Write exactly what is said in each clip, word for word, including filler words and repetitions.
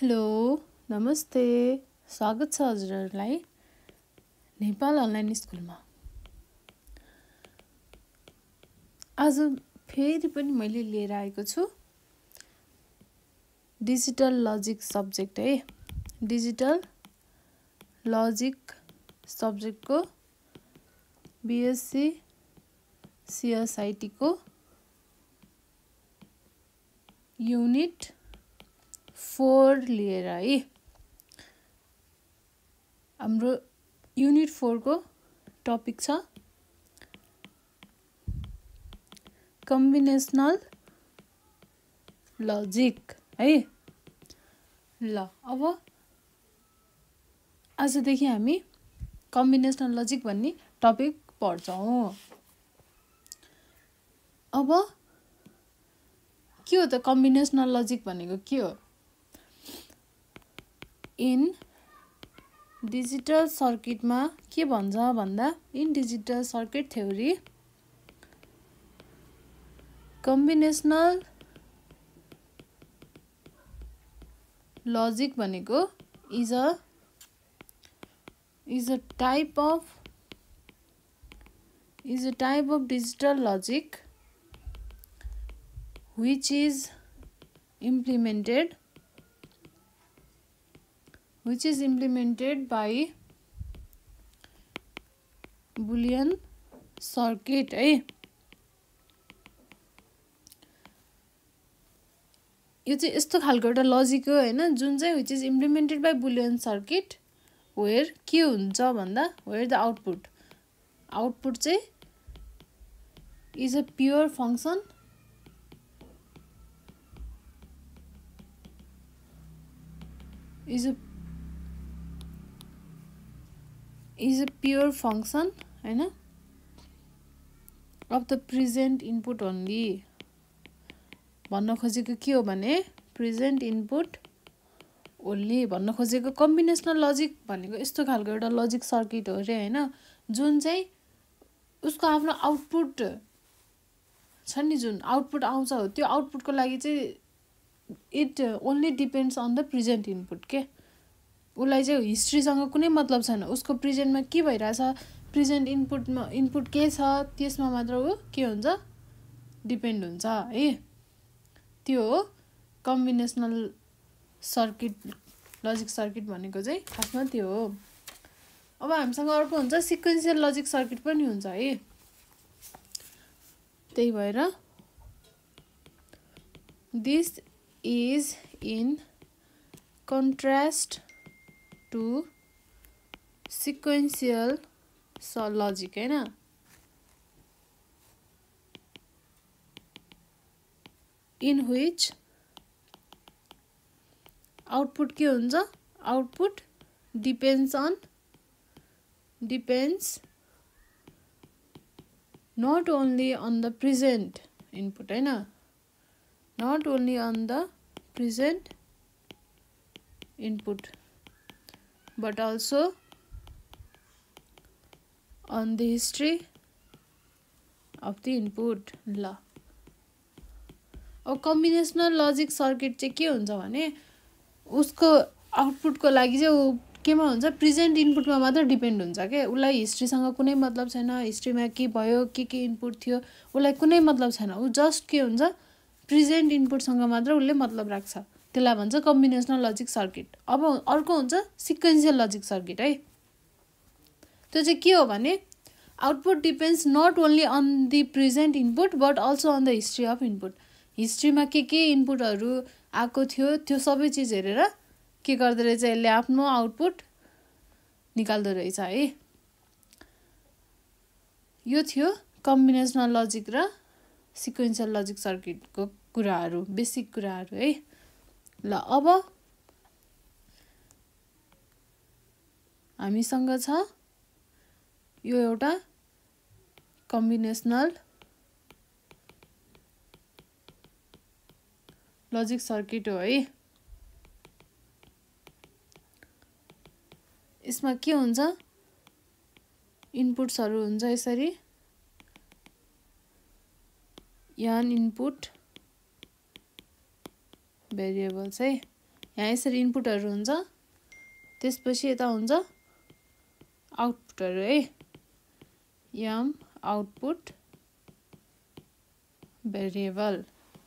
Hello नमस्ते स्वागत छ हजुरहरूलाई नेपाल अनलाइन स्कुलमा। आज फेरि पनि मैले लिएर आएको छु डिजिटल लजिक सब्जेक्ट है। डिजिटल लजिक सब्जेक्टको बीएससी सीएसआईटी को युनिट फोर लिएर है। हाम्रो युनिट फोर को टपिक छ कम्बिनेसनल लजिक है। ल अब आजदेखि हामी कम्बिनेसनल लजिक भन्ने टपिक पढ्छौं। अब के हो त कम्बिनेसनल लजिक भनेको के हो? इन डिजिटल सर्किटमा के भन्छ भन्दा in digital circuit theory combinational logic भनेको is a is a type of is a type of digital logic which is implemented which is implemented by Boolean circuit है। यो चाहिँ यस्तो खालको एउटा लजिक हो हैन, जुन चाहिँ which is implemented by Boolean circuit where के हुन्छ भन्दा where the output output चाहिँ is a pure function is a is a pure function हैन of the present input only। भन्न खोजेको के हो भने present input only भन्न खोजेको कम्बिनेसनल लजिक भनेको यस्तो खालको एउटा लजिक सर्किट हो रे हैन, जुन चाहिँ उसको आफ्नो आउटपुट छ नि, जुन आउटपुट आउँछ हो त्यो आउटपुटको लागि चाहिँ it only depends on the present input के। उसलाई चाहिँ हिस्ट्रीसँग कुनै मतलब छैन, उसको प्रेजेन्टमा के भइरहेछ, प्रेजेन्ट इनपुटमा इनपुट के छ त्यसमा मात्र ऊ के हुन्छ डिपेन्ड हुन्छ है। त्यो हो कम्बिनेसनल सर्किट लजिक सर्किट भनेको चाहिँ खासमा त्यो हो। अब हामीसँग अर्को हुन्छ सिक्वेन्शियल लजिक सर्किट पनि हुन्छ है। त्यही भएर this is in contrast to sequential logic हैन। in which output के हुन्छ, output depends on depends not only on the present input हैन, not only on the present input but also on the history of the input। ल अब कम्बिनेसनल logic circuit चाहिँ के हुन्छ भने उसको आउटपुटको लागि चाहिँ ऊ केमा हुन्छ प्रेजेन्ट इनपुटमा मात्र डिपेन्ड हुन्छ के। उसलाई हिस्ट्रीसँग कुनै मतलब छैन, हिस्ट्रीमा के भयो के के इनपुट थियो उसलाई कुनै मतलब छैन, ऊ जस्ट के हुन्छ प्रेजेन्ट इनपुटसँग मात्र उसले मतलब राख्छ, त्यसलाई भन्छ कम्बिनेसनल लजिक सर्किट। अब अर्को हुन्छ सिक्वेन्शियल लजिक सर्किट है। त्यो चाहिँ के हो भने output depends not only on the present input but also on the history of input. हिस्ट्रीमा के के इनपुटहरू आएको थियो त्यो सबै चिज हेरेर के गर्दो रहेछ यसले आफ्नो आउटपुट निकाल्दो रहेछ है। यो थियो कम्बिनेसनल लजिक र सिक्वेन्शियल लजिक सर्किटको कुराहरू, बेसिक कुराहरू है। ल अब हामीसँग छ यो एउटा कम्बिनेसनल लजिक सर्किट हो है। यसमा के हुन्छ इनपुट्सहरू हुन्छ यसरी n input variables है यहाँ यसरी इनपुटहरु हुन्छ, त्यसपछि यता हुन्छ आउटपुटहरु है। यम आउटपुट भेरिएबल।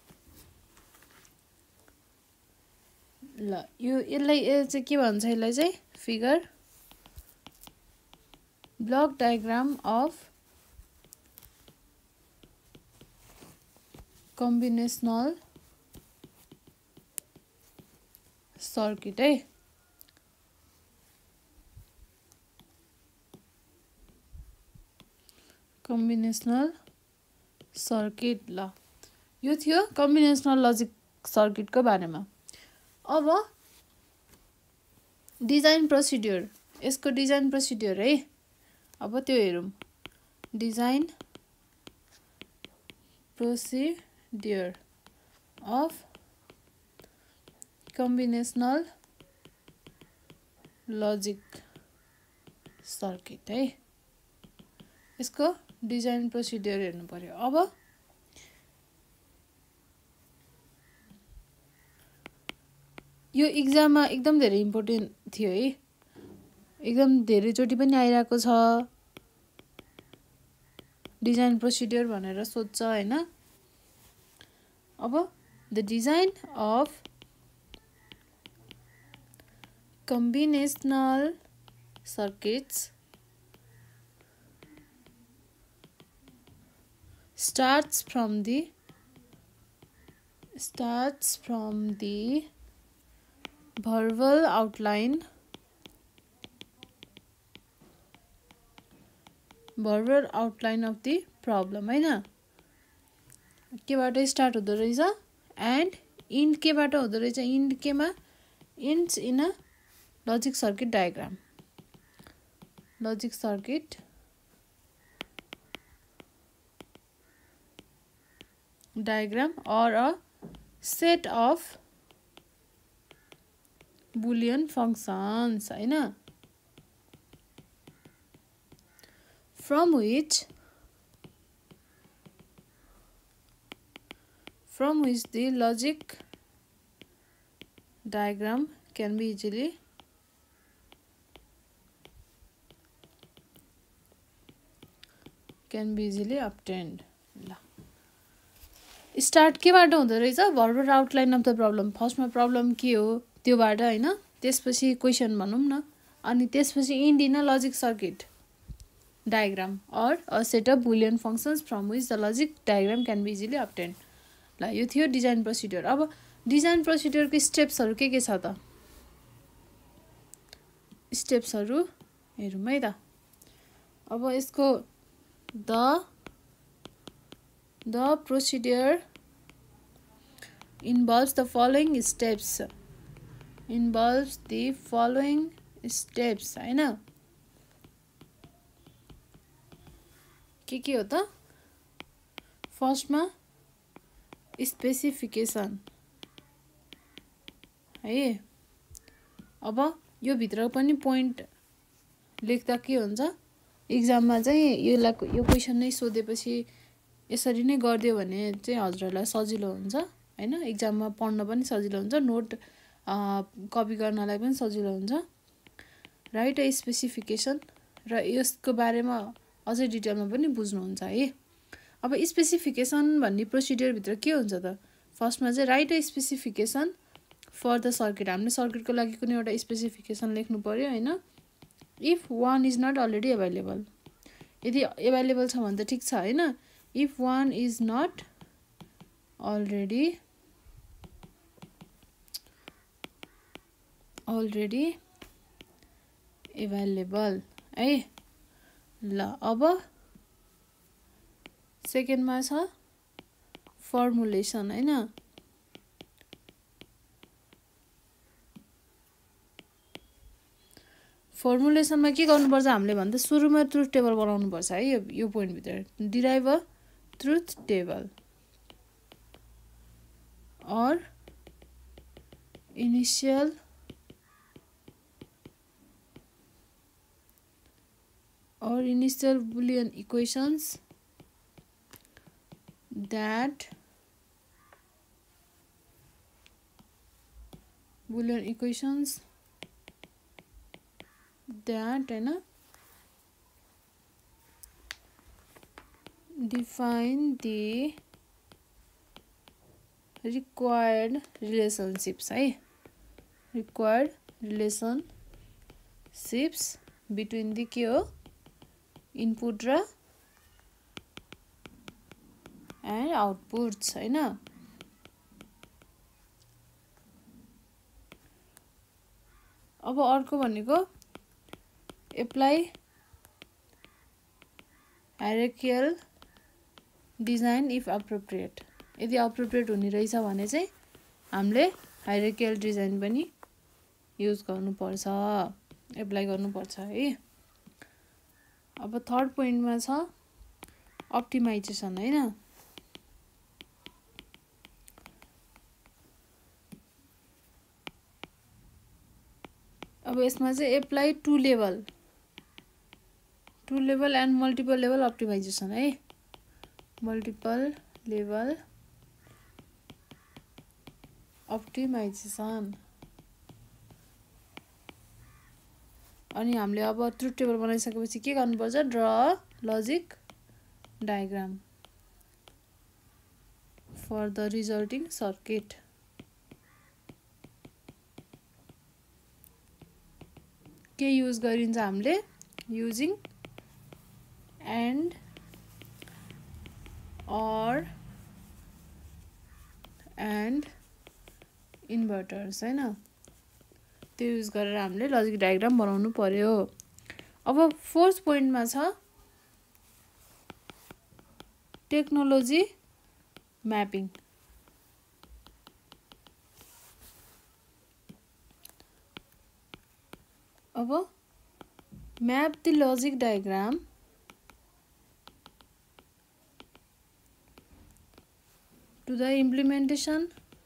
ल यो यसलाई चाहिँ के भन्छ, यसलाई चाहिँ figure block diagram of combinational circuit है। Combinational circuit. ल यो थियो कम्बिनेशनल लजिक सर्किटको बारेमा। अब डिजाइन प्रोसिड्युर, यसको डिजाइन प्रोसिड्युर है। अब त्यो हेरौँ। Design procedure of combinational logic circuit है। यसको डिजाइन प्रोसिड्युर हेर्नु पर्यो। अब यो एक्जाममा एकदम धेरै इम्पोर्टेन्ट थियो है, एकदम धेरै चोटि पनि आइरहेको छ। डिजाइन प्रोसिड्युर भनेर सोध्छ हैन। अब the design of combinational circuits starts from the starts from the verbal outline verbal outline of the problem हैन। केबाट स्टार्ट हुँदो रहेछ एन्ड इन्ड केबाट हुँदो रहेछ, इन्ड केमा, ends in a logic circuit diagram. Logic circuit diagram or a set of boolean functions हैन, from which from which the logic diagram can be easily can be easily obtained। ल start केबाट हुँदो रहेछ, verbal outline of the problem. फर्स्टमा problem के हो त्योबाट हैन, त्यसपछि क्वेसन भनौँ न, अनि त्यसपछि end in a logic circuit diagram or a set of Boolean functions from which the logic diagram can be easily obtain. ल यो थियो डिजाइन प्रोसिड्युर। अब डिजाइन प्रोसिड्युरको स्टेप्सहरु के के छ त, स्टेप्सहरु हेरौँ है त। अब यसको the The procedure involves the following steps. Involves the following steps हैन। के के हो त? फर्स्टमा स्पेसिफिकेसन है। अब यो भित्र पनि पोइन्ट लेख्दा के हुन्छ, एक्जाममा चाहिँ योलाई यो क्वेसन नै सोधेपछि यसरी नै गर्दियो भने चाहिँ हजुरलाई सजिलो हुन्छ हैन। एक्जाममा पढ्न पनि सजिलो हुन्छ, नोट कपी गर्नलाई पनि सजिलो हुन्छ। राइट अ स्पेसिफिकेसन, र यसको बारेमा अझै डिटेलमा पनि बुझ्नुहुन्छ है। अब स्पेसिफिकेसन भन्ने प्रोसिड्युर भित्र के हुन्छ त, फर्स्टमा चाहिँ write a specification for the circuit. हामीले सर्किटको लागि कुनै एउटा स्पेसिफिकेसन लेख्नु पर्यो हैन। If one is not already available, यदि अभाइलेबल छ भने त ठीक छ हैन। If one is not already already available है। ल अब सेकेन्डमा छ फर्मुलेसन हैन। फर्मुलेसनमा के गर्नुपर्छ हामीले भन्दा सुरुमा ट्रुथ टेबल बनाउनु पर्छ है। यो यो पोइन्ट भित्र derive a truth table or initial or initial Boolean equations that Boolean equations that हैन define the required relationships है required relationships between the के हो input र and outputs हैन अब अर्को भनेको apply hierarchical design if appropriate यदि appropriate हुने रहेछ भने चाहिँ हामीले hierarchical design पनि युज गर्नुपर्छ एप्लाई गर्नुपर्छ है अब थर्ड पोइन्टमा छ अप्टिमाइजेसन हैन अब यसमा चाहिँ apply two level two level and multiple level optimization है मल्टिपल लेभल अप्टिमाइजेसन अनि हामीले अब ट्रुथ टेबल बनाइसकेपछि के गर्नुपर्छ draw logic diagram for the resulting circuit के युज गरिन्छ हामीले using and or and inverters हैन त्यो युज गरेर हामीले लजिक डायग्राम बनाउनु पर्यो अब फोर्थ पोइन्टमा छ टेक्नोलोजी म्यापिङ अब map the logic diagram to the implementation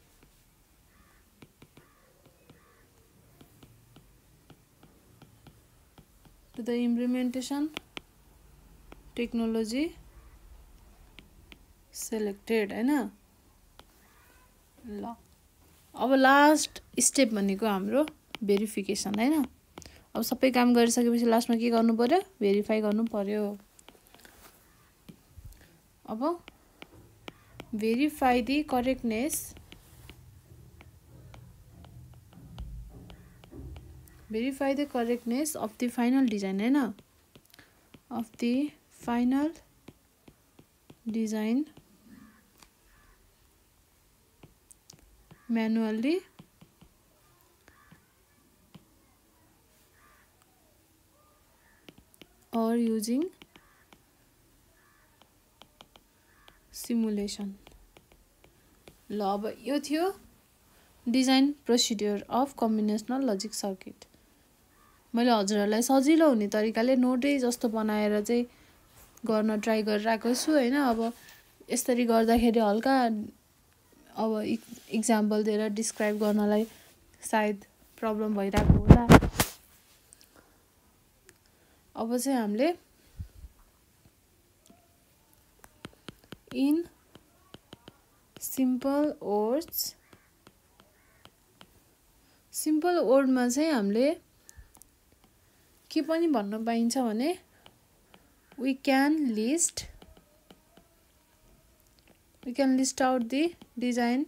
to the implementation technology selected हैन ल अब लास्ट स्टेप भनेको हाम्रो भेरिफिकेसन हैन अब सबै काम गरिसकेपछि लास्टमा के गर्नु पर्यो भेरिफाई गर्नु पर्यो अब verify the correctness verify the correctness of the final design हैन of the final design manually or using simulation ल अब यो थियो design procedure of combinational logic circuit मैले हजुरहरूलाई सजिलो हुने तरिकाले नोटै जस्तो बनाएर चाहिँ गर्न ट्राई गरिरहेको छु हैन अब यसरी गर्दाखेरि हल्का अब इक्जाम्पल दिएर डिस्क्राइब गर्नलाई सायद प्रब्लम भइरहेको होला अब चाहिँ हामीले in simple words simple word मा चाहिँ हामीले के पनि भन्न पाइन्छ भने we can list we can list out the design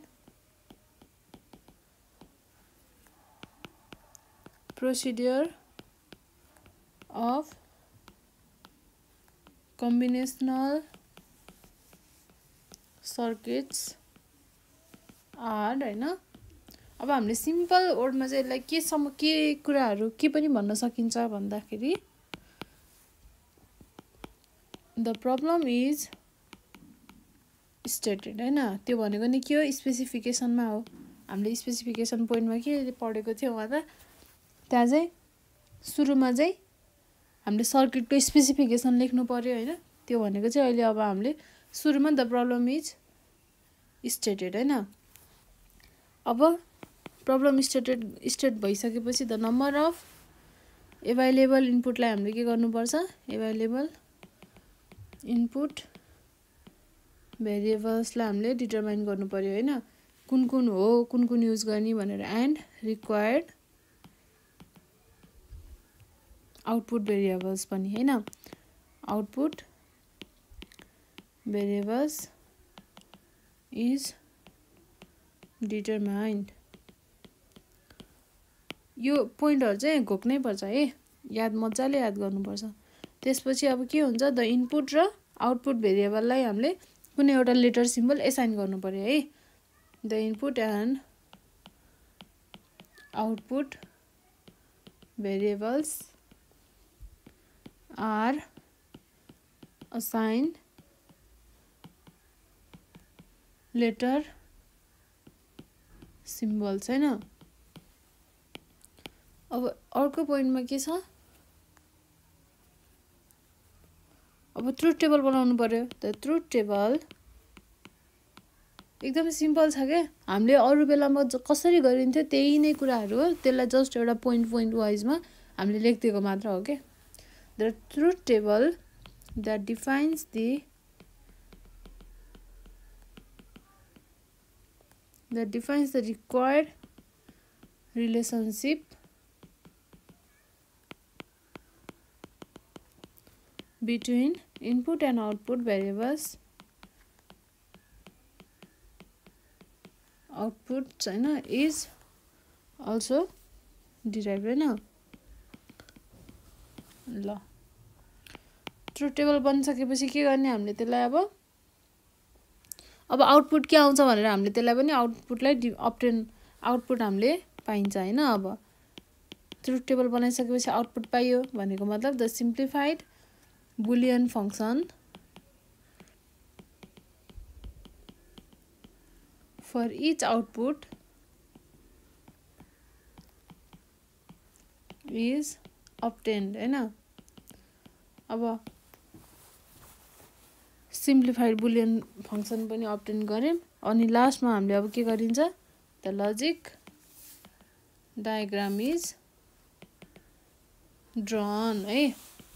procedure of combinational circuits are हैन अब हामीले सिम्पल वर्डमा चाहिँ यसलाई के सम के कुराहरू के पनि भन्न सकिन्छ भन्दाखेरि द प्रब्लम इज स्टेटेड हैन त्यो भनेको नि के हो स्पेसिफिकेसनमा हो हामीले स्पेसिफिकेसन पोइन्टमा के पढेको थियो उहाँ त त्यहाँ चाहिँ सुरुमा चाहिँ हामीले सर्किटको स्पेसिफिकेसन लेख्नु पर्यो हैन त्यो भनेको चाहिँ अहिले अब हामीले सुरुमा द प्रब्लम इज स्टेटेड हैन अब प्रब्लम स्टेटेड स्टेट भइसकेपछि द नम्बर अफ एभाइलेबल इनपुटलाई हामीले के गर्नुपर्छ एभाइलेबल इनपुट भेरिएबल्सलाई हामीले डिटरमाइन गर्नु पर्यो हैन कुन कुन हो कुन कुन युज गर्ने भनेर एन्ड रिक्वायर्ड आउटपुट भेरिएबल्स पनि हैन आउटपुट भेरिएबल्स इज डिटरमाइन्ड यो पोइन्टहरु चाहिँ घोक्नै पर्छ है याद मजाले याद गर्नुपर्छ त्यसपछि अब के हुन्छ द इनपुट र आउटपुट भेरिएबललाई हामीले कुनै एउटा लेटर सिम्बल एसाइन गर्नु पर्यो है the input and output variables are assigned letter symbols हैन अब अर्को पोइन्टमा के छ अब ट्रुथ टेबल बनाउनु पर्यो त ट्रुथ टेबल एकदमै सिम्पल छ के हामीले अरु बेलामा कसरी गरिन्थ्यो त्यही नै कुराहरु हो त्यसलाई जस्ट एउटा पोइन्ट पोइन्ट वाइजमा हामीले लेख्दिएको मात्र हो के the truth table that defines the that defines the required relationship between input and output variables output हैन is also derived हैन ल ट्रुथ टेबल बनिसकेपछि के गर्ने हामीले त्यसलाई अब अब आउटपुट के आउँछ भनेर हामीले त्यसलाई पनि आउटपुटलाई अब्टेन आउटपुट हामीले पाइन्छ हैन अब ट्रुथ टेबल बनाइसकेपछि आउटपुट पाइयो भनेको मतलब the simplified Boolean function for each output is obtained हैन अब सिम्प्लिफाइड बुलियन फंक्सन पनि अब्टेन गर्यौं अनि लास्टमा हामीले अब के गरिन्छ the logic diagram is drawn है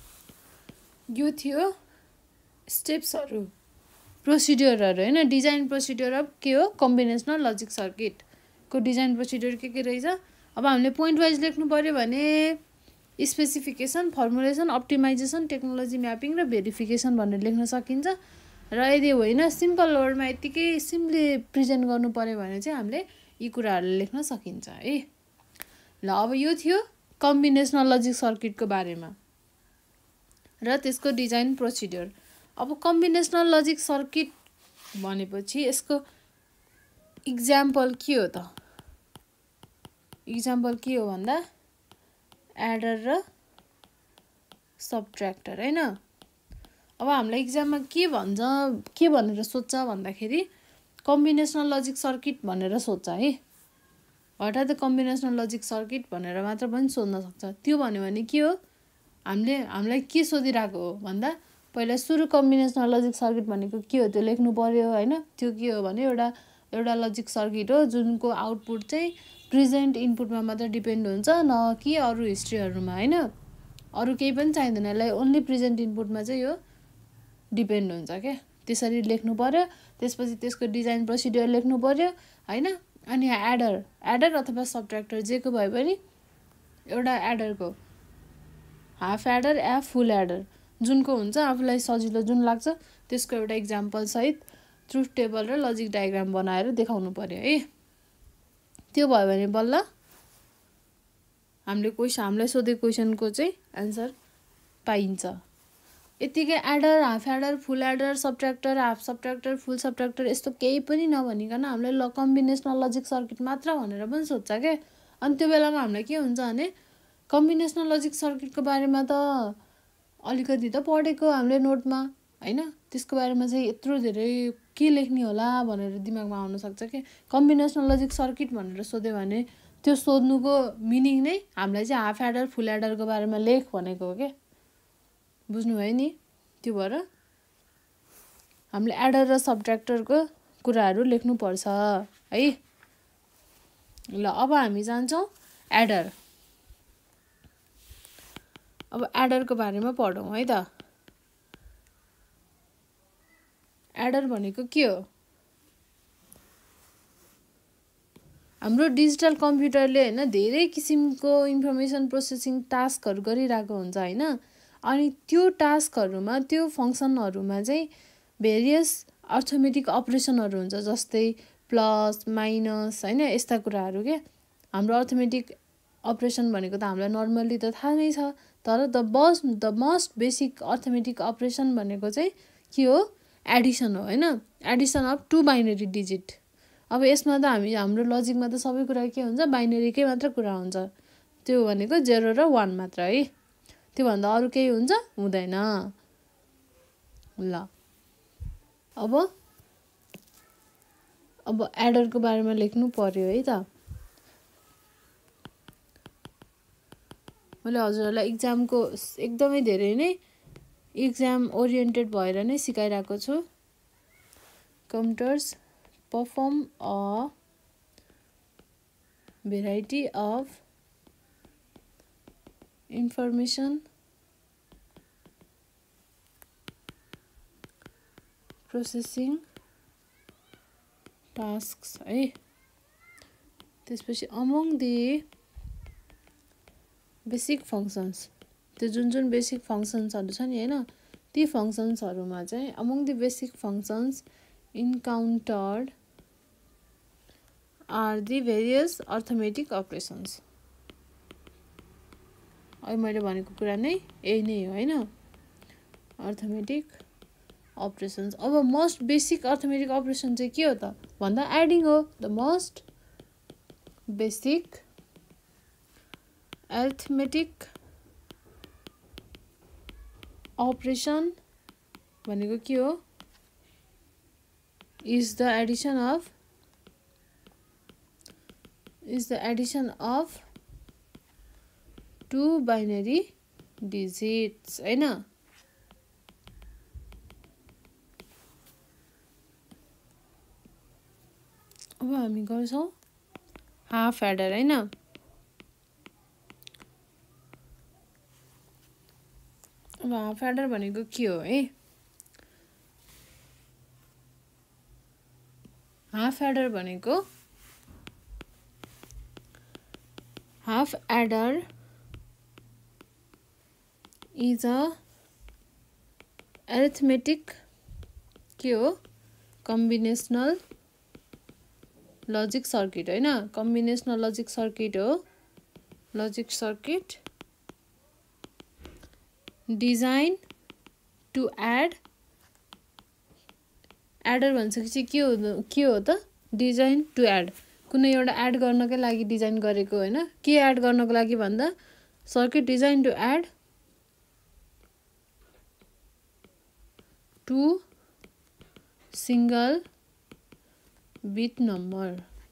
यो थियो स्टेप्सहरु प्रोसिड्युरहरु हैन डिजाइन प्रोसिड्युर अफ के हो कम्बिनेशनल लजिक सर्किट को डिजाइन प्रोसिड्युर के के रहेछ अब हामीले पोइन्ट वाइज लेख्नु पर्यो भने specification formulation optimization technology mapping र भेरिफिकेसन भनेर लेख्न सकिन्छ र यदि होइन सिम्पल वर्डमा यतिकै सिम्पली प्रेजेन्ट गर्नु पर्यो भने चाहिँ हामीले यी कुराहरु लेख्न सकिन्छ है ल अब यो थियो कम्बिनेशनल लजिक सर्किटको बारेमा र त्यसको डिजाइन प्रोसिड्युर अब कम्बिनेशनल लजिक सर्किट भनेपछि यसको इक्जाम्पल के हो त इक्जाम्पल के हो भन्दा एडर र सबट्र्याक्टर हैन अब हामीलाई एक्जाममा के भन्छ के भनेर सोध्छ भन्दाखेरि कम्बिनेशनल लजिक सर्किट भनेर सोध्छ है हठात कम्बिनेशनल लजिक सर्किट भनेर मात्र पनि सोध्न सक्छ त्यो भन्यो भने के हो हामीले हामीलाई के सोधिराको हो भन्दा पहिला सुरु कम्बिनेशनल लजिक सर्किट भनेको के हो त्यो लेख्नु पर्यो हैन त्यो के हो भने एउटा एउटा लजिक सर्किट हो जुनको आउटपुट चाहिँ प्रेजेन्ट इनपुटमा मात्र डिपेन्ड हुन्छ न कि अरु हिस्ट्रीहरुमा हैन अरु केही पनि चाहिदैन यसलाई ओन्ली प्रेजेन्ट इनपुटमा चाहिँ यो डिपेन्ड हुन्छ के त्यसरी लेख्नु पर्यो त्यसपछि त्यसको डिजाइन प्रोसिड्युर लेख्नु पर्यो हैन अनि एडर एडर अथवा सबट्र्याक्टर जेको भए पनि एउटा एडरको हाफ एडर या फुल एडर जुनको हुन्छ आफुलाई सजिलो जुन लाग्छ त्यसको एउटा इक्जाम्पल सहित ट्रुथ टेबल र लजिक डायग्राम बनाएर देखाउनु पर्यो है त्यो भयो भने बल्ल हामीले क्वेशन हामीलाई सोधेको क्वेशनको चाहिँ आन्सर पाइन्छ यतिकै adder half adder full adder subtractor half subtractor full subtractor यस्तो केही पनि नभनिकन हामीले ल कम्बिनेशनल लजिक सर्किट मात्र भनेर पनि सोध्छ के अनि त्यो बेलामा हामीलाई के हुन्छ भने कम्बिनेशनल लजिक सर्किटको बारेमा त अलिकति त पढेको हामीले नोटमा हैन त्यसको बारेमा चाहिँ यत्रो धेरै के लेख्ने होला भनेर दिमागमा आउन सक्छ के कम्बिनेशनल लजिक सर्किट भनेर सोध्यो भने त्यो सोध्नुको मिनिङ नै हामीलाई चाहिँ हाफ एडर फुल एडरको बारेमा लेख भनेको हो के बुझ्नु भयो नि त्यो भएर हामीले एडर र सबट्र्याक्टरको कुराहरु लेख्नु पर्छ है ल अब हामी जान्छौं एडर अब एडरको बारेमा पढौं है त एडर भनेको के हो हाम्रो डिजिटल कम्प्युटरले होइन धेरै किसिमको इन्फर्मेसन प्रोसेसिङ टास्कहरू गरिरहेको हुन्छ होइन। अनि त्यो टास्कहरूमा त्यो फङ्सनहरूमा चाहिँ भेरियस अर्थमेटिक अपरेसनहरू हुन्छ, जस्तै प्लस माइनस होइन, यस्ता कुराहरू क्या। हाम्रो अर्थमेटिक अपरेसन भनेको त हामीलाई नर्मल्ली त थाहा नै छ, तर the bus the most basic arithmetic operation भनेको चाहिँ के हो? एडिसन हो होइन, addition of two binary digit. अब यसमा त हामी हाम्रो लजिकमा त सबै कुरा के हुन्छ? बाइनरीकै मात्र कुरा हुन्छ। त्यो भनेको जेरो र वान मात्र है, त्योभन्दा अरू केही हुन्छ? हुँदैन। ल अब अब एडरको बारेमा लेख्नु पर्यो है त। मैले हजुरहरूलाई इक्जामको एकदमै धेरै नै इक्जाम ओरिएन्टेड भएर नै सिकाइरहेको छु। Computers perform a variety of information processing tasks है। त्यसपछि among the basic functions, त्यो जुन जुन बेसिक फङ्सन्सहरू छ नि होइन, ती फङ्सन्सहरूमा चाहिँ among the basic functions encountered are the various arithmetic operations। अहिले मैले भनेको कुरा नै यही नै हो होइन, अर्थमेटिक अपरेसन्स। अब मोस्ट बेसिक अर्थमेटिक अपरेसन चाहिँ के हो त भन्दा एडिङ हो। The most basic arithmetic operation भनेको के हो? is the addition of is the addition of two binary digits हैन। अब हामी गर्छौं हाफ एडर हैन। अब हाफ एडर भनेको के हो है? हाफ एडर भनेको half adder is a arithmetic के हो? कम्बिनेसनल लजिक सर्किट हैन। कम्बिनेसनल लजिक सर्किट हो। Logic circuit design to add. Adder भन्छपछि के हो के हो त? Design to add. कुनै एउटा एड गर्नकै लागि डिजाइन गरेको हैन। के एड गर्नको लागि भन्दा circuit design to add two single bit number.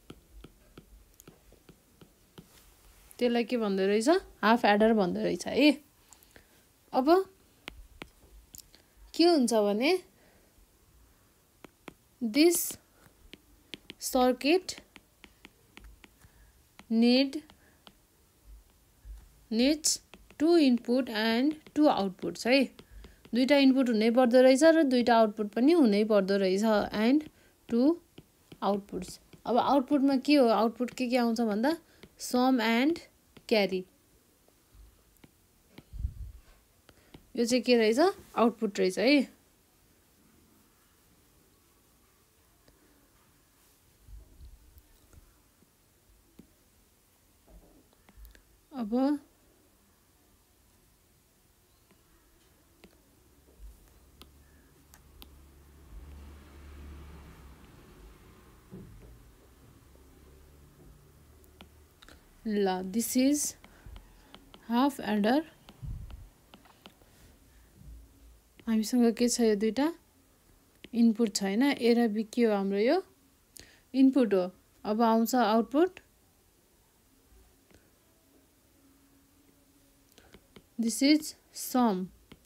त्यसलाई के भन्दो रहेछ? हाफ एडर भन्दो रहेछ है। अब के हुन्छ भने this circuit need needs two input and two outputs है। दुईटा इनपुट हुनै पर्दो रहेछ र दुईटा आउटपुट पनि हुनै पर्दो रहेछ एन्ड टू आउटपुट्स। अब आउटपुटमा के हो? आउटपुट के के आउँछ भन्दा सम एन्ड क्यारी। यो चाहिँ के रहेछ? आउटपुट रहेछ है। अब ल दिस इज हाफ एडर। हामीसँग के छ? यो दुईटा इनपुट छ हैन। ए र बी के हो? हाम्रो यो इनपुट हो। अब आउँछ आउटपुट। This is sum।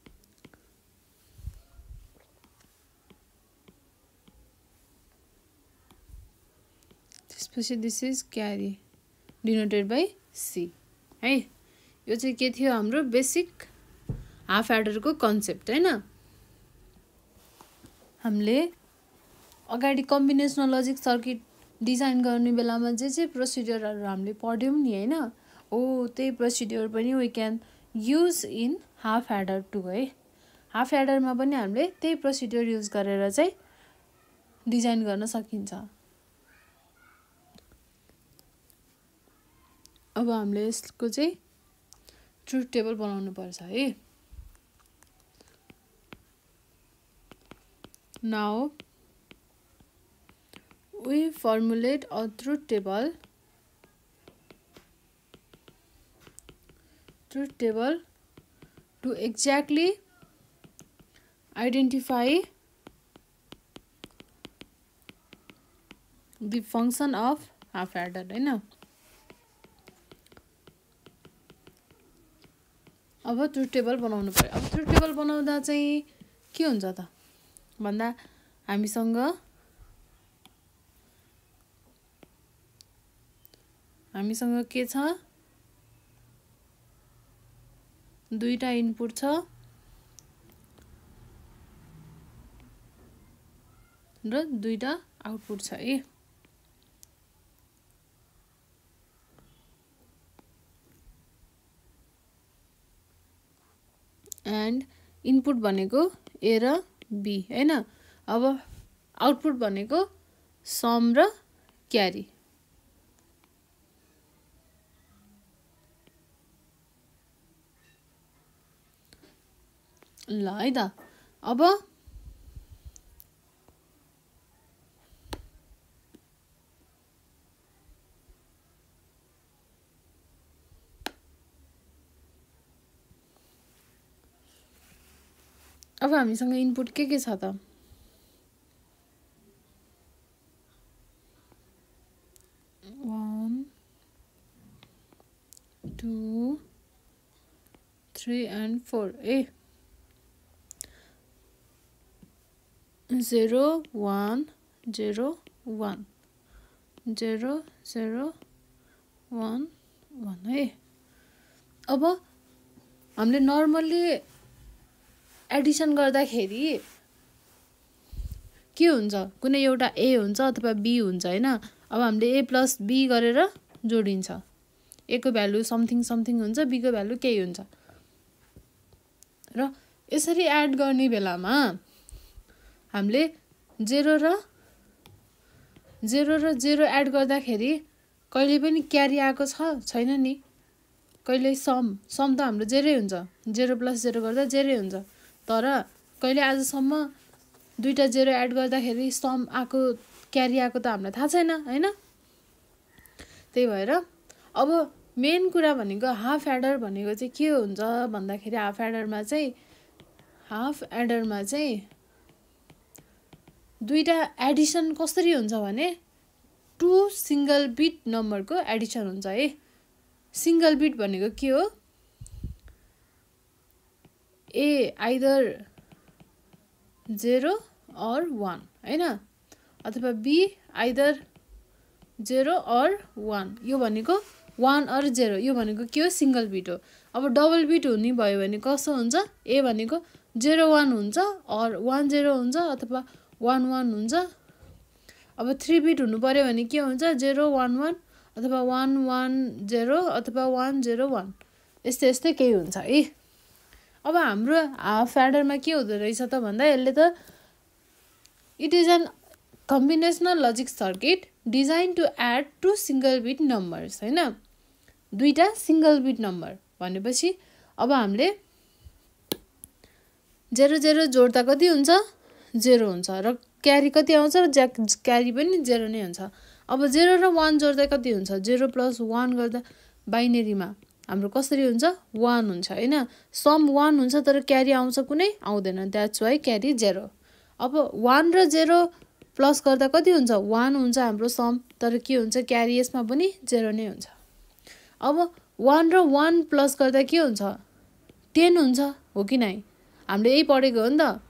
त्यसपछि this is carry denoted by C है। यो चाहिँ के थियो? हाम्रो बेसिक हाफ एडरको कन्सेप्ट हैन। हामीले अगाडि कम्बिनेसनल लजिक सर्किट डिजाइन गर्ने बेलामा जे जे प्रोसिडियरहरू हामीले पढ्यौँ नि होइन, हो त्यही प्रोसिडियर पनि we can use in half adder too है। हाफ एडरमा पनि हामीले त्यही प्रोसिडियर युज गरेर चाहिँ डिजाइन गर्न सकिन्छ। अब हामीले यसको चाहिँ ट्रुथ टेबल बनाउनु पर्छ है। Now we formulate a truth table truth table to exactly identify the function of half adder हैन। अब ट्रुथ टेबल बनाउनु पर्यो। अब ट्रुथ टेबल बनाउँदा चाहिँ के हुन्छ त भन्दा हामीसँग हामीसँग के छ, दुईटा इनपुट छ र दुईटा आउटपुट छ है। एन्ड इनपुट भनेको ए र बी हैन। अब आउटपुट भनेको सम र क्यारी। ल है त अब अब हामीसँग इनपुट के के छ त, one two three and four A zero one zero one zero zero one one है। अब हामीले नर्मली एडिसन गर्दाखेरि के हुन्छ, कुनै एउटा ए हुन्छ अथवा बी हुन्छ हैन। अब हामीले ए प्लस बी गरेर जोडिन्छ, ए को भ्यालु समथिङ समथिङ हुन्छ, बी को भ्यालु केही हुन्छ र यसरी एड गर्ने बेलामा हामीले जेरो र जेरो र जेरो एड गर्दाखेरि कहिले पनि क्यारी आएको छ छैन नि, कहिले सम सम त हाम्रो जेरै हुन्छ, जेरो प्लस जेरो गर्दा जेरै हुन्छ। तर कहिले आजसम्म दुईटा जेरो एड गर्दाखेरि सम आएको क्यारी आएको त हामीलाई थाहा छैन हैन। त्यही भएर अब मेन कुरा भनेको हाफ एडर भनेको चाहिँ के हुन्छ भन्दाखेरि हाफ एडरमा चाहिँ हाफ एडरमा चाहिँ दुईटा एडिसन कसरी हुन्छ भने टु सिंगल बिट नम्बरको एडिसन हुन्छ है। सिंगल बिट भनेको के हो, A either zero or one हैन, अथवा B either zero or one, यो भनेको वान और जेरो, यो भनेको के हो सिंगल बिट हो। अब डबल बिट हुने भयो भने कसो हुन्छ, ए भनेको जेरो वान हुन्छ और वान जेरो हुन्छ अथवा वान वान हुन्छ। अब थ्री बिट हुनु पर्यो भने के हुन्छ, जेरो वान वान अथवा वान वान जेरो अथवा वान जेरो वान, यस्तै यस्तै केही हुन्छ है। अब हाम्रो हाफ एडरमा के हुँदो रहेछ त भन्दा यसले त it is an combinational logic circuit design to add two single bit numbers हैन, दुईटा सिंगल बिट नम्बर भनेपछि अब हामीले जेरो जेरो जोड्दा कति हुन्छ, जेरो हुन्छ र क्यारी कति आउँछ, ज्याक क्यारी पनि जेरो नै हुन्छ। अब जेरो र वान जोड्दा कति हुन्छ, जेरो प्लस वान गर्दा बाइनेरीमा हाम्रो कसरी हुन्छ, वान हुन्छ हैन। सम वान हुन्छ तर क्यारी आउँछ कुनै आउँदैन, द्याट्स वाइ क्यारी जेरो। अब वान र जेरो प्लस गर्दा कति हुन्छ, वान हुन्छ हाम्रो सम, तर के हुन्छ क्यारी यसमा पनि जेरो नै हुन्छ। अब वान र वान प्लस गर्दा के हुन्छ, टेन हुन्छ, हो कि नै, हामीले यही पढेको हो नि त।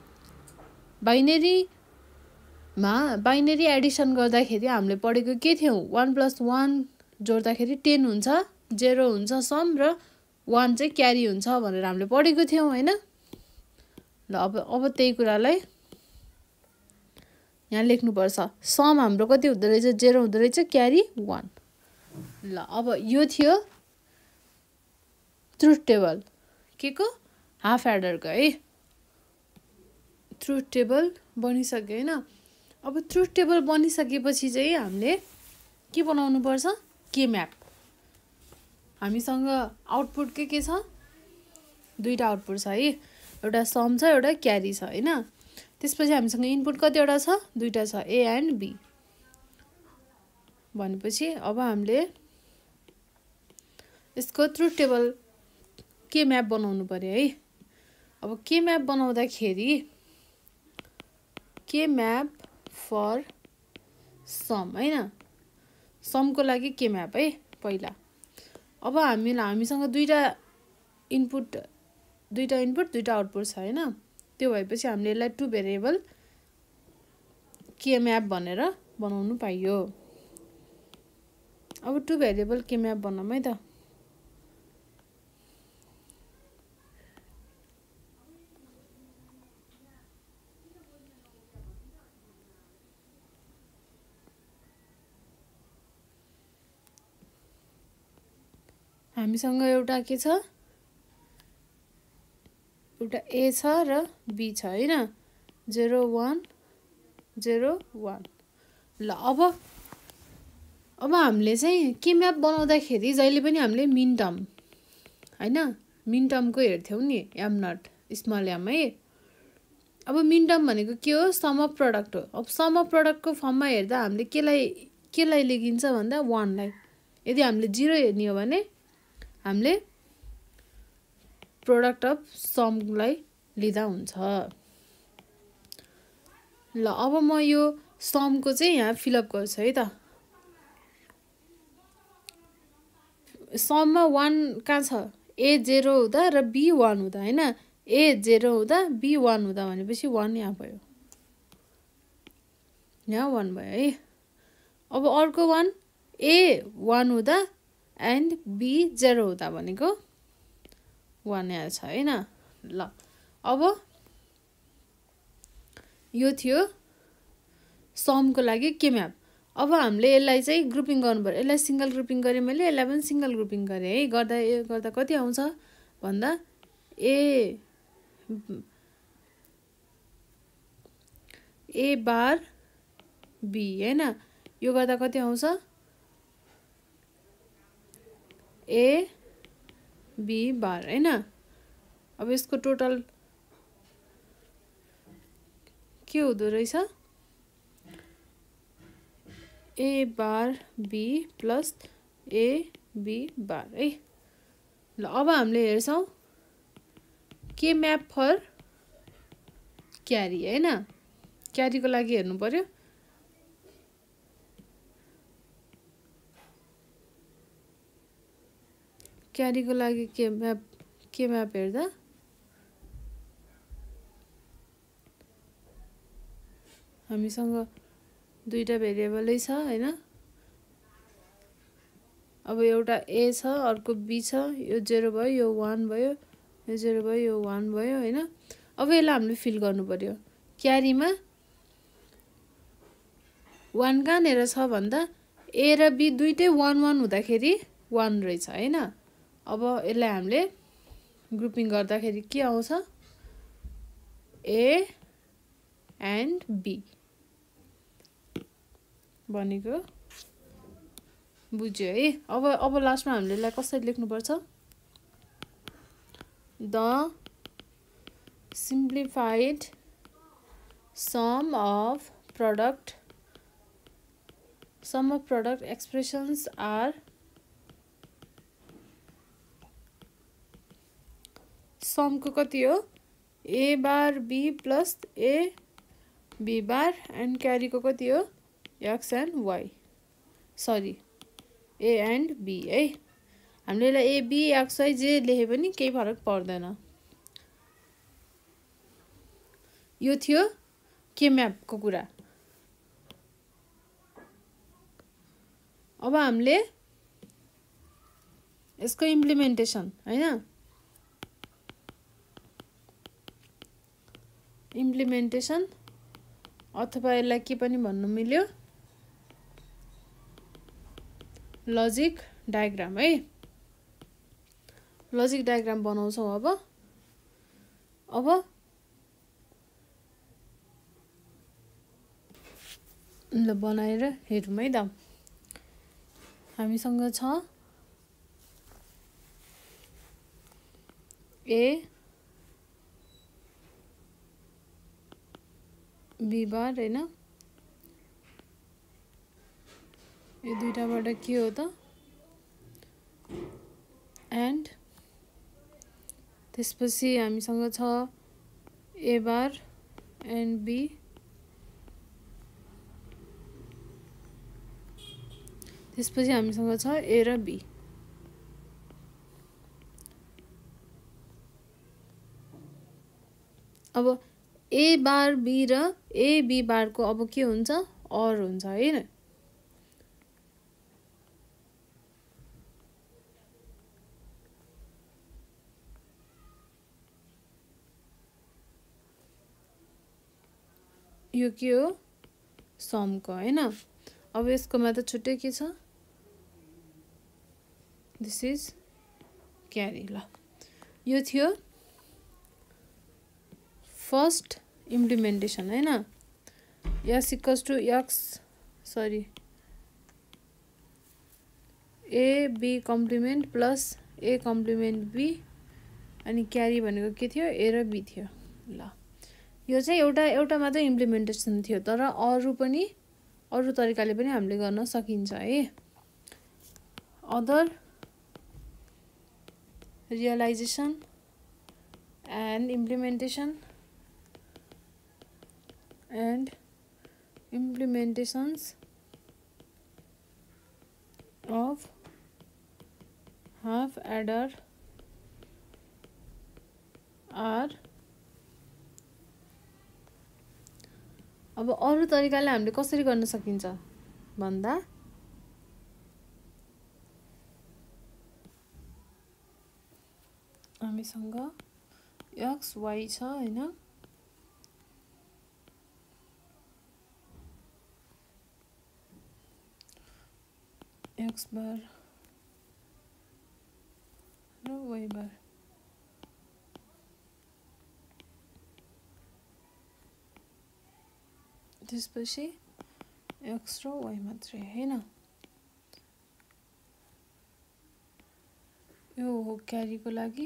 बाइनेरीमा बाइनेरी एडिसन गर्दाखेरि हामीले पढेको के थियौँ, वान प्लस वान जोड्दाखेरि टेन हुन्छ, जेरो हुन्छ सम र वान चाहिँ क्यारी हुन्छ भनेर हामीले पढेको थियौँ हैन। ल अब अब त्यही कुरालाई यहाँ लेख्नुपर्छ सम हाम्रो कति हुँदो रहेछ जेरो हुँदो रहेछ क्यारी वान। ल अब यो थियो ट्रुथ टेबल के को हाफ एडरको है। ट्रुथ टेबल बनिसक्यो होइन। अब ट्रुथ टेबल बनिसकेपछि चाहिँ हामीले के बनाउनु पर्छ के म्याप। हामीसँग आउटपुट के के छ दुईटा आउटपुट छ है एउटा सम छ एउटा क्यारी छ होइन। त्यसपछि हामीसँग इनपुट कतिवटा छ दुईटा छ ए एन्ड बी भनेपछि अब हामीले यसको ट्रुथ टेबल के म्याप बनाउनु पर्यो है। अब के म्याप बनाउँदाखेरि के म्याप फर सम होइन समको लागि के म्याप है पहिला। अब हामीलाई हामीसँग दुईटा इनपुट दुईटा इनपुट दुईटा आउटपुट छ होइन। त्यो भएपछि हामीले यसलाई टु भेरिएबल के म्याप भनेर बनाउनु पाइयो। अब टु भेरिएबल के म्याप बनाऊँ है त। हामीसँग एउटा के छ एउटा ए छ र बी छ होइन जेरो वान जेरो वान। ल अब अब हामीले चाहिँ के म्याप बनाउँदाखेरि जहिले पनि हामीले मिन टर्म होइन मिन टर्मको हेर्थ्यौँ नि एम नट स्मल एम है। अब मिन टर्म भनेको के हो सम अफ प्रडक्ट हो। अब सम अफ प्रडक्टको फर्ममा हेर्दा हामीले केलाई केलाई लेखिन्छ भन्दा वानलाई। यदि हामीले जिरो हेर्ने हो भने हामीले प्रोडक्ट अफ समलाई लिँदा हुन्छ। ल अब म यो समको चाहिँ यहाँ फिलअप गर्छु है त। सममा वान कहाँ छ ए जेरो हुँदा र बी वान हुँदा होइन। ए जेरो हुँदा बी वान हुँदा भनेपछि वान यहाँ भयो यहाँ वान भयो है। अब अर्को वान ए वान हुँदा एन्ड बी जेरो हुँदा भनेको वान यहाँ छ होइन। ल अब यो थियो समको लागि के म्याप। अब हामीले यसलाई चाहिँ ग्रुपिङ गर्नु पर्यो। यसलाई सिङ्गल ग्रुपिङ गरेँ मैले यसलाई पनि सिङ्गल ग्रुपिङ गरेँ है। गर्दा गर्दा कति आउँछ भन्दा ए ए बार बी होइन यो गर्दा कति आउँछ ए बी बार होइन। अब यसको टोटल के हुँदो रहेछ A bar B plus A B bar है। ल अब हामीले हेर्छौँ के म्याप फर क्यारी होइन। क्यारीको लागि हेर्नु पर्यो क्यारीको लागि के म्याप के म्याप हेर्दा हामीसँग दुईटा भेरिएबलै छ होइन। अब एउटा ए छ अर्को बी छ यो जेरो भयो यो वान भयो यो जेरो भयो यो वान भयो होइन। अब यसलाई हामीले फिल गर्नु पर्यो क्यारीमा वान कहाँनिर छ भन्दा ए र बी दुइटै वान वान हुँदाखेरि वान रहेछ होइन। अब यसलाई हामीले ग्रुपिङ गर्दाखेरि के आउँछ ए एन्ड बी भनेको बुझ्यो है। अब अब लास्टमा हामीले यसलाई कसरी लेख्नुपर्छ the simplified sum of product sum of product expressions are समको कति हो A bar B plus A B bar and क्यारीको कति हो X and Y sorry A and B है। हामीले यसलाई ए बी एक्स वाई जे लेखे पनि केही फरक पर्दैन। यो थियो के म्यापको कुरा। अब हामीले यसको इम्प्लिमेन्टेसन होइन इम्प्लिमेन्टेसन अथवा यसलाई के पनि भन्नु मिल्यो, लजिक डायग्राम है। लजिक डायग्राम बनाउँछौँ अब। अब ल बनाएर हेरौँ है त। हामीसँग छ ए बी बार हैन, यो दुईटाबाट के हो त, एन्ड त्यसपछि हामीसँग छ ए बार एन्ड बी, त्यसपछि हामीसँग छ ए र बी। अब ए बार बी र ए बी बारको अब के हुन्छ, अर हुन्छ हैन। यो के हो, समको हैन। अब यसकोमा त छुट्टै के छ, दिस इज क्यारी। ल यो थियो फर्स्ट इम्प्लिमेन्टेसन हैन। S equals to X sorry A B complement plus A complement B, अनि क्यारी भनेको के थियो, ए र बी थियो। ल यो चाहिँ एउटा एउटा मात्र इम्प्लिमेन्टेसन थियो, तर अरू पनि अरू तरिकाले पनि हामीले गर्न सकिन्छ है। Other realisation and implementation and implementations of half adder are। अब अरू तरिकाले हामीले कसरी गर्न सकिन्छ भन्दा, हामीसँग एक्स वाई छ हैन, एक्स बार र वाई बार। त्यसपछि एक्स र वाई मात्रै हैन। यो हो क्यारीको लागि।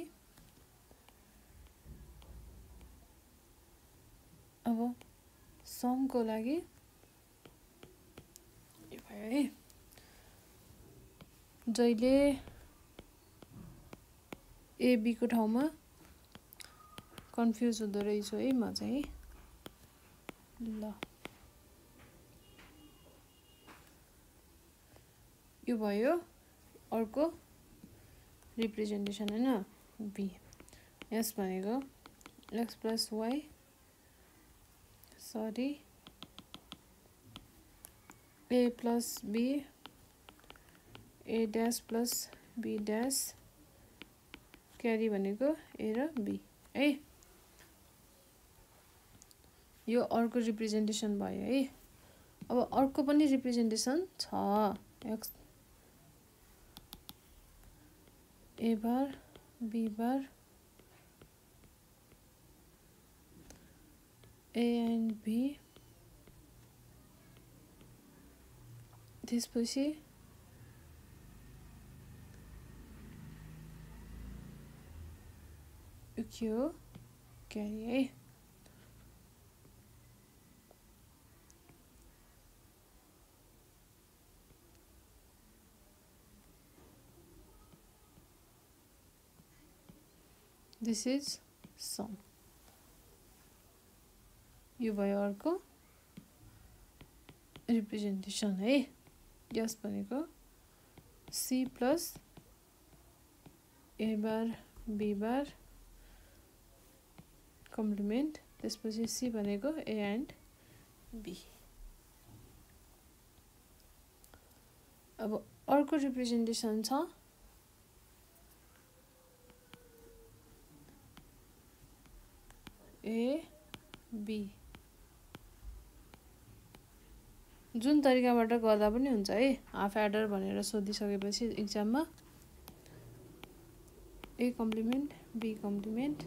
अब समको लागि यो भयो है। जहिले ए बी को ठाउँमा कन्फ्युज हुँदो रहेछु है म चाहिँ। ल यो भयो अर्को रिप्रेजेन्टेसन हैन, बी। यस भनेको X plus Y sorry A plus B A dash plus B dash, carry भनेको ए र बी है। यो अर्को रिप्रेजेन्टेसन भयो है। अब अर्को पनि रिप्रेजेन्टेसन छ, X A bar B bar A and B, त्यसपछि यो के हो, क्यारी है। This is sum. यो भयो अर्को रिप्रेजेन्टेसन है। यस भनेको C plus A bar B bar complement, त्यसपछि सी भनेको ए एन्ड बी। अब अर्को रिप्रेजेन्टेसन छ ए बी जुन तरिकाबाट गर्दा पनि हुन्छ है। हाफ एडर भनेर सोधिसकेपछि इक्जाममा ए कम्प्लिमेन्ट बी कम्प्लिमेन्ट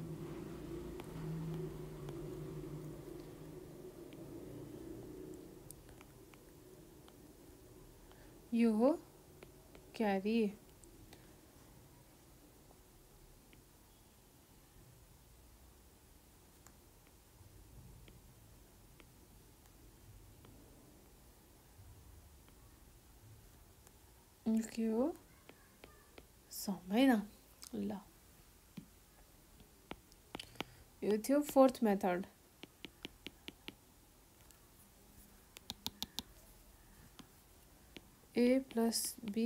यो हो क्यारी। के हो सम हैन। ल यो थियो fourth method. A plus B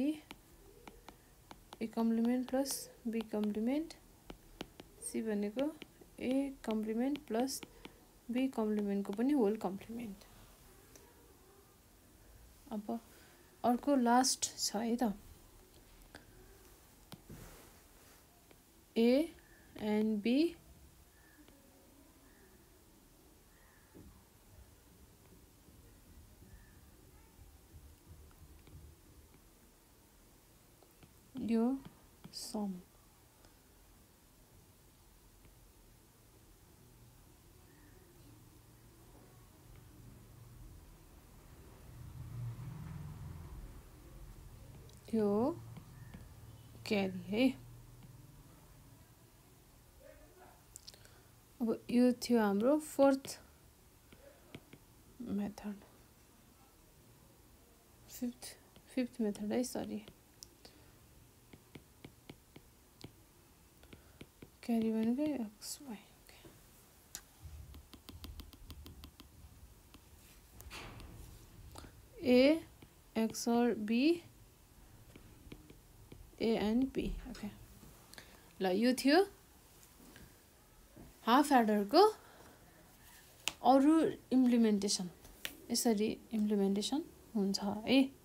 A complement plus B complement C भनेको ए कम्प्लिमेन्ट प्लस बी कम्प्लिमेन्टको पनि होल कम्प्लिमेन्ट। अब अर्को लास्ट छ है त। ए एन्ड बी यो सम। यो क्यारी है। अब यो थियो हाम्रो fourth method. Fifth fifth method है सरी। क्यारी भनेको X Y. A XOR B A and B. Okay ल यो थियो हाफ एडरको अरू इम्प्लिमेन्टेसन। यसरी इम्प्लिमेन्टेसन हुन्छ है।